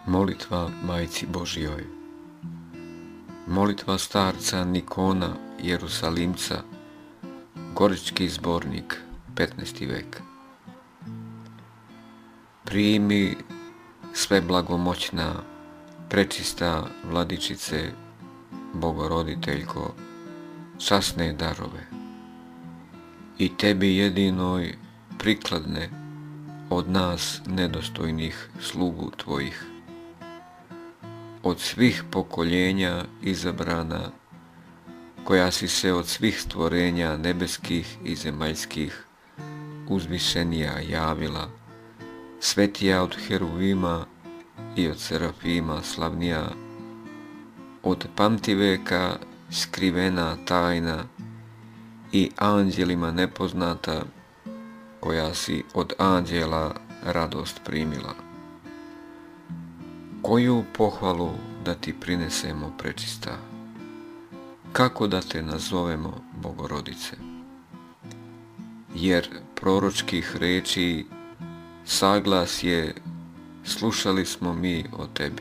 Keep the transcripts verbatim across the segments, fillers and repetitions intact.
Molitva Majci Božjoj. Molitva starca Nikona Jerusalimca, Gorički zbornik, petnaesti vek. Primi sve blagomoćna, prečista Vladičice, Bogoroditeljko, časne darove i tebi jedinoj prikladne od nas nedostojnih slugu tvojih. Od svih pokoljenja izabrana, koja si se od svih stvorenja nebeskih i zemaljskih uzvišenija javila, svetija od heruvima i od serafima slavnija, od pamtiveka skrivena tajna i anđelima nepoznata, koja si od anđela radost primila. Koju pohvalu da ti prinesemo, prečista? Kako da te nazovemo, Bogorodice? Jer proročkih reči saglasje slušali smo mi o tebi.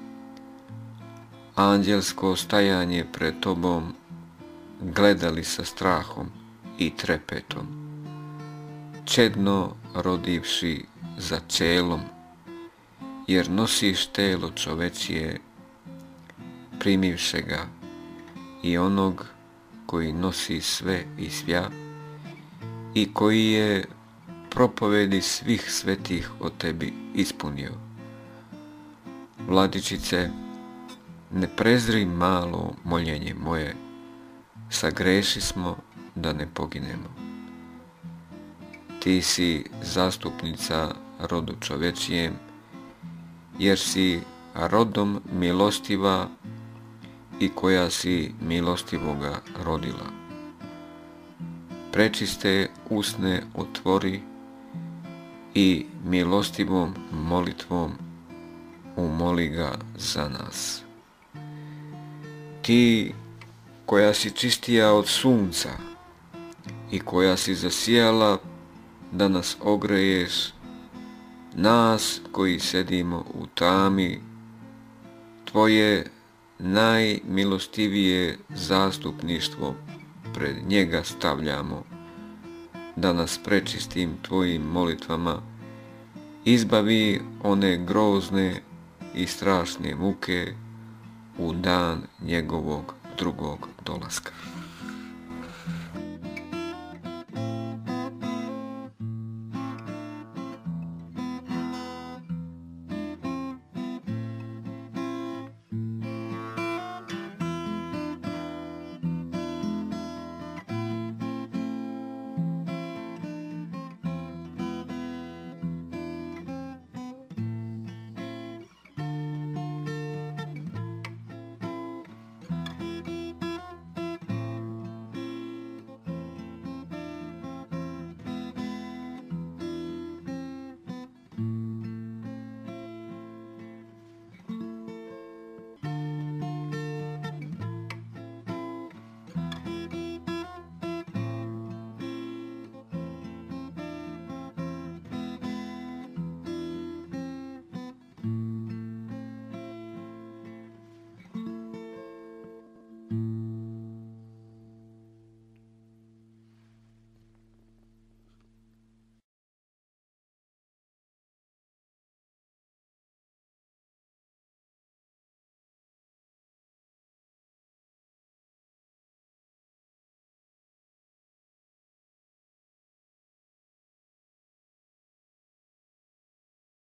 Anđelsko stajanje pred tobom gledali sa strahom i trepetom, čedno rodivši za čelom, jer nosiš telo čovečije, primivše ga i onog koji nosi sve i svja i koji je propovedi svih svetih o tebi ispunio. Vladičice, ne prezri malo moljenje moje, sagreši smo da ne poginemo. Ti si zastupnica rodu čovečijem, jer si rodom milostiva i koja si milostivoga rodila. Prečiste usne otvori i milostivom molitvom umoli ga za nas. Ti koja si čistija od sunca i koja si zasijala da nas ogreješ, nas koji sedimo u tami, tvoje najmilostivije zastupništvo pred njega stavljamo, da nas prečistim tvojim molitvama izbavi one grozne i strašne muke u dan njegovog drugog dolaska.